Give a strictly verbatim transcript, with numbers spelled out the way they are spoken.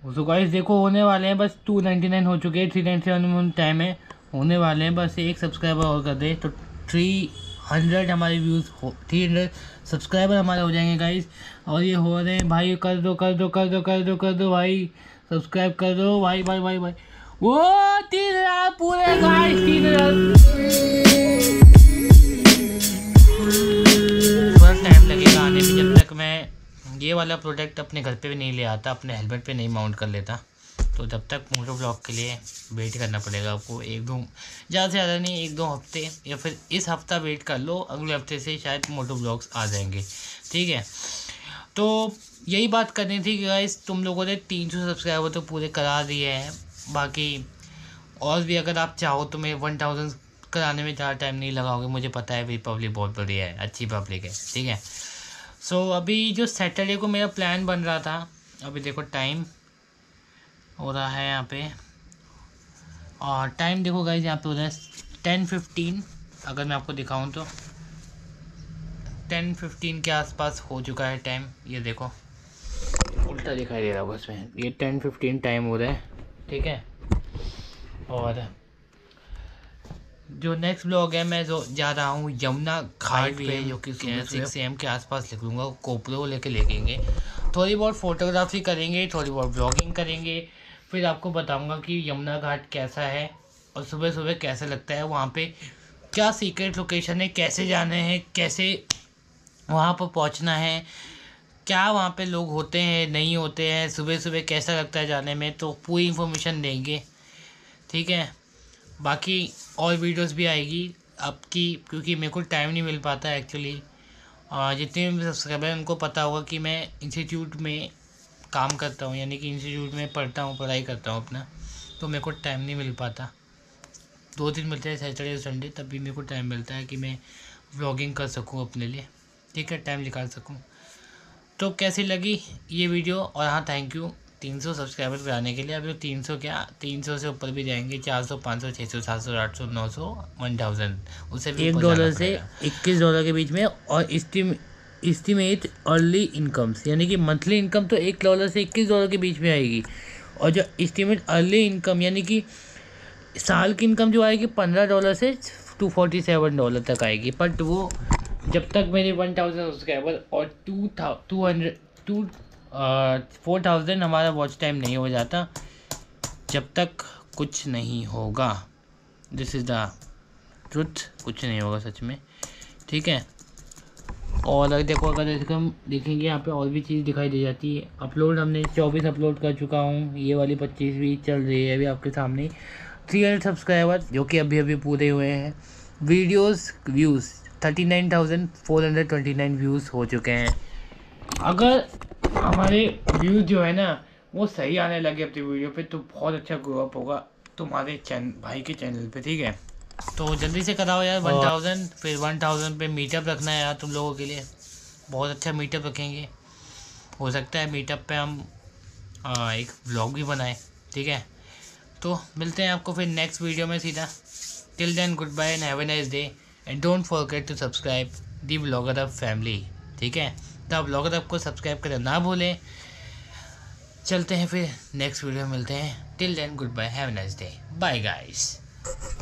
तो गाइस देखो होने वाले हैं, बस टू नाइन्टी नाइन हो चुके हैं, थ्री नाइन्टी सेवन में टाइम है, होने वाले हैं। बस एक सब्सक्राइबर और कर दे तो थ्री हंड्रेड हमारे व्यूज़ हो, थ्री हंड्रेड सब्सक्राइबर हमारे हो जाएंगे गाइस। और ये हो रहे हैं भाई, कर दो कर दो कर दो कर दो कर दो भाई, सब्सक्राइब कर दो भाई भाई भाई भाई। वो तीन हजार पूरे गाइस, तीन हजार। थोड़ा टाइम लगेगा आने में, जब तक मैं ये वाला प्रोडक्ट अपने घर पे भी नहीं ले आता, अपने हेलमेट पे नहीं माउंट कर लेता, तो जब तक मोटो ब्लॉग के लिए वेट करना पड़ेगा आपको। एक दो ज़्यादा से ज़्यादा नहीं, एक दो हफ्ते या फिर इस हफ्ता वेट कर लो, अगले हफ्ते से शायद मोटो ब्लॉग्स आ जाएंगे, ठीक है। तो यही बात करनी थी कि गाइस तुम लोगों ने तीन सौ सब्सक्राइबर तो पूरे करा दिए हैं, बाकी और भी अगर आप चाहो तो मैं वन थाउजेंड कराने में ज़्यादा टाइम नहीं लगाओगे, मुझे पता है भाई पब्लिक बहुत बढ़िया है, अच्छी पब्लिक है, ठीक है। सो so, अभी जो सैटरडे को मेरा प्लान बन रहा था, अभी देखो टाइम हो रहा है यहाँ पे, और टाइम देखो गाइज यहाँ पे हो रहा है टेन फिफ्टीन। अगर मैं आपको दिखाऊं तो टेन फिफ्टीन के आसपास हो चुका है टाइम, ये देखो उल्टा दिखाई दे रहा होगा उसमें, ये टेन फिफ्टीन टाइम हो रहा है, ठीक है। और जो नेक्स्ट ब्लॉग है, मैं जो जा रहा हूँ यमुना घाट पे, जो कि सिक्स एम के आसपास निकलूँगा, कोपरो लेके लेकेंगे, थोड़ी बहुत फोटोग्राफी करेंगे, थोड़ी बहुत ब्लॉगिंग करेंगे, फिर आपको बताऊंगा कि यमुना घाट कैसा है और सुबह सुबह कैसा लगता है वहाँ पे, क्या सीक्रेट लोकेशन है, कैसे जाना है, कैसे वहाँ पर पहुँचना है, क्या वहाँ पे लोग होते हैं नहीं होते हैं, सुबह सुबह कैसा लगता है जाने में, तो पूरी इन्फॉर्मेशन देंगे, ठीक है। बाकी और वीडियोस भी आएगी आपकी, क्योंकि मेरे को टाइम नहीं मिल पाता है एक्चुअली। जितने भी सब्सक्राइबर हैं उनको पता होगा कि मैं इंस्टीट्यूट में काम करता हूँ, यानी कि इंस्टीट्यूट में पढ़ता हूँ, पढ़ाई करता हूँ अपना, तो मेरे को टाइम नहीं मिल पाता। दो दिन मिलते हैं, सैटरडे संडे, तब भी मेरे को टाइम मिलता है कि मैं व्लॉगिंग कर सकूँ अपने लिए, ठीक है, टाइम निकाल सकूँ। तो कैसी लगी ये वीडियो, और हाँ थैंक यू तीन सौ सब्सक्राइबर कराने के लिए। अभी तो तीन सौ क्या, तीन सौ से ऊपर भी जाएंगे, चार सौ पाँच सौ छः सौ सात सौ आठ सौ नौ सौ वन थाउजेंड, उससे भी एक डॉलर से इक्कीस डॉलर के बीच में। और इस्टीम इस्टीमेट अर्ली इनकम्स, यानी कि मंथली इनकम तो एक डॉलर से इक्कीस डॉलर के बीच में आएगी, और जो इस्टीमेट अर्ली इनकम यानी कि साल की इनकम जो आएगी पंद्रह डॉलर से टू फोर्टी सेवन डॉलर तक आएगी। बट वो जब तक मेरे वन थाउजेंड सब्सक्राइबर और टू था two hundred two four thousand हमारा वॉच टाइम नहीं हो जाता, जब तक कुछ नहीं होगा। दिस इज़ द ट्रुथ, कुछ नहीं होगा सच में, ठीक है। और अगर देखो, अगर जैसे हम देखेंगे यहाँ पे और भी चीज़ दिखाई दे जाती है। अपलोड हमने चौबीस अपलोड कर चुका हूँ, ये वाली पच्चीस भी चल रही है अभी आपके सामने। थ्री हंड्रेड सब्सक्राइबर जो कि अभी अभी पूरे हुए हैं। Videos views thirty nine thousand four hundred twenty nine views हो चुके हैं। अगर हमारे व्यूज़ जो है ना वो सही आने लगे अपनी वीडियो पे, तो बहुत अच्छा ग्रो अप होगा तुम्हारे चैनल भाई के चैनल पे, ठीक है। तो जल्दी से कराओ यार वन थाउजेंड, फिर वन थाउजेंड पे मीटअप रखना है यार तुम लोगों के लिए, बहुत अच्छा मीटअप रखेंगे। हो सकता है मीटअप पे हम आ, एक व्लॉग भी बनाएं, ठीक है। तो मिलते हैं आपको फिर नेक्स्ट वीडियो में सीधा। Till then good bye and have a nice day, and don't forget to subscribe the vlogger up family, ठीक है। तो व्लॉगर अप को सब्सक्राइब करना ना भूलें। चलते हैं फिर नेक्स्ट वीडियो में मिलते हैं। Till then good bye, have a nice day, bye guys.